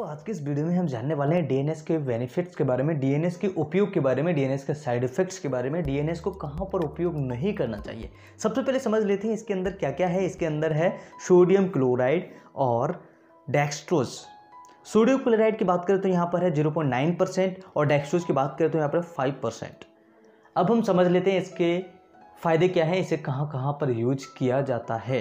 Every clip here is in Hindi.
आज के इस वीडियो में हम जानने वाले हैं डीएनएस के बेनिफिट्स के बारे में, डीएनएस के उपयोग के बारे में, डीएनएस के साइड इफेक्ट्स के बारे में, डीएनएस को कहां पर उपयोग नहीं करना चाहिए। सबसे पहले समझ लेते हैं इसके अंदर क्या क्या है। इसके अंदर है सोडियम क्लोराइड और डेक्सट्रोज। सोडियम क्लोराइड की बात करें तो यहाँ पर है 0.9% और डेक्सट्रोज की बात करें तो यहाँ पर 5%। अब हम समझ लेते हैं इसके फ़ायदे क्या हैं, इसे कहाँ कहाँ पर यूज किया जाता है।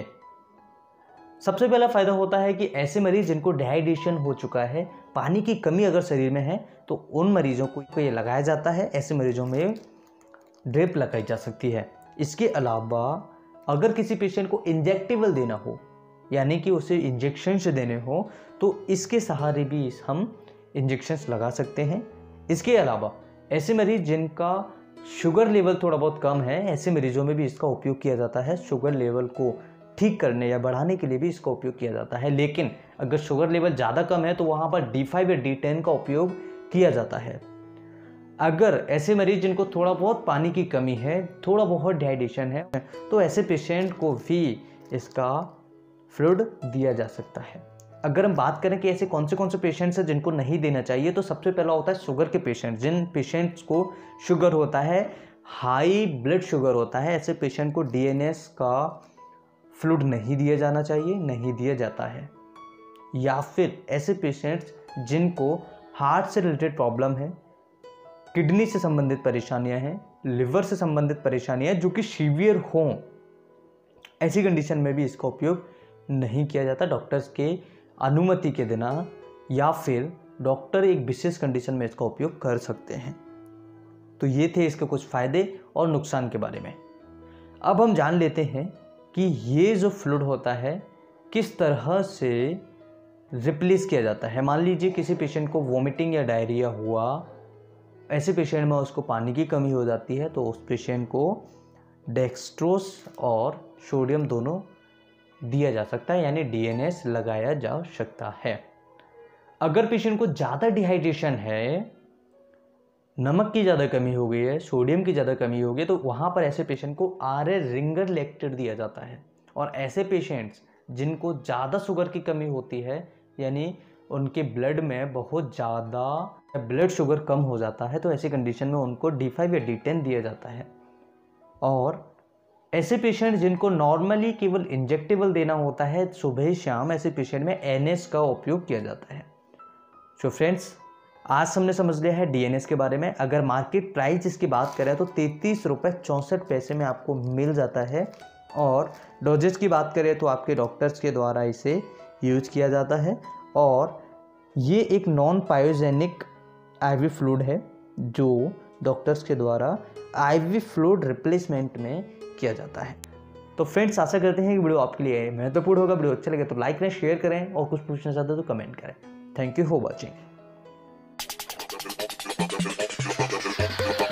सबसे पहला फ़ायदा होता है कि ऐसे मरीज जिनको डिहाइड्रेशन हो चुका है, पानी की कमी अगर शरीर में है, तो उन मरीजों को ये लगाया जाता है। ऐसे मरीजों में ड्रिप लगाई जा सकती है। इसके अलावा अगर किसी पेशेंट को इंजेक्टेबल देना हो, यानी कि उसे इंजेक्शन से देने हो, तो इसके सहारे भी हम इंजेक्शंस लगा सकते हैं। इसके अलावा ऐसे मरीज जिनका शुगर लेवल थोड़ा बहुत कम है, ऐसे मरीजों में भी इसका उपयोग किया जाता है। शुगर लेवल को ठीक करने या बढ़ाने के लिए भी इसका उपयोग किया जाता है। लेकिन अगर शुगर लेवल ज़्यादा कम है तो वहाँ पर D5 या D10 का उपयोग किया जाता है। अगर ऐसे मरीज जिनको थोड़ा बहुत पानी की कमी है, थोड़ा बहुत डिहाइड्रेशन है, तो ऐसे पेशेंट को भी इसका फ्लूइड दिया जा सकता है। अगर हम बात करें कि ऐसे कौन से पेशेंट्स हैं जिनको नहीं देना चाहिए, तो सबसे पहला होता है शुगर के पेशेंट। जिन पेशेंट्स को शुगर होता है, हाई ब्लड शुगर होता है, ऐसे पेशेंट को डीएनएस का फ्लूइड नहीं दिया जाना चाहिए, नहीं दिया जाता है। या फिर ऐसे पेशेंट्स जिनको हार्ट से रिलेटेड प्रॉब्लम है, किडनी से संबंधित परेशानियां हैं, लिवर से संबंधित परेशानियां जो कि सीवियर हों, ऐसी कंडीशन में भी इसका उपयोग नहीं किया जाता डॉक्टर्स के अनुमति के बिना, या फिर डॉक्टर एक विशेष कंडीशन में इसका उपयोग कर सकते हैं। तो ये थे इसके कुछ फ़ायदे और नुकसान के बारे में। अब हम जान लेते हैं कि ये जो फ्लूइड होता है किस तरह से रिप्लेस किया जाता है। मान लीजिए किसी पेशेंट को वोमिटिंग या डायरिया हुआ, ऐसे पेशेंट में उसको पानी की कमी हो जाती है, तो उस पेशेंट को डेक्सट्रोज और सोडियम दोनों दिया जा सकता है, यानी डीएनएस लगाया जा सकता है। अगर पेशेंट को ज़्यादा डिहाइड्रेशन है, नमक की ज़्यादा कमी हो गई है, सोडियम की ज़्यादा कमी हो गई, तो वहाँ पर ऐसे पेशेंट को आर.ए. रिंगर लैक्टेट दिया जाता है। और ऐसे पेशेंट्स जिनको ज़्यादा शुगर की कमी होती है, यानी उनके ब्लड में बहुत ज़्यादा ब्लड शुगर कम हो जाता है, तो ऐसी कंडीशन में उनको D5 या D10 दिया जाता है। और ऐसे पेशेंट जिनको नॉर्मली केवल इंजेक्टेबल देना होता है सुबह शाम, ऐसे पेशेंट में NS का उपयोग किया जाता है। सो फ्रेंड्स, आज हमने समझ लिया है डीएनएस के बारे में। अगर मार्केट प्राइस इसकी बात करें तो 33 रुपये 64 पैसे में आपको मिल जाता है। और डोजेज की बात करें तो आपके डॉक्टर्स के द्वारा इसे यूज किया जाता है। और ये एक नॉन पायोजेनिक आईवी फ्लूइड है जो डॉक्टर्स के द्वारा आईवी फ्लूइड रिप्लेसमेंट में किया जाता है। तो फ्रेंड्स, आशा करते हैं कि वीडियो आपके लिए महत्वपूर्ण होगा। वीडियो अच्छा लगे तो लाइक करें, शेयर करें, और कुछ पूछना चाहते हो तो कमेंट करें। Thank you for watching.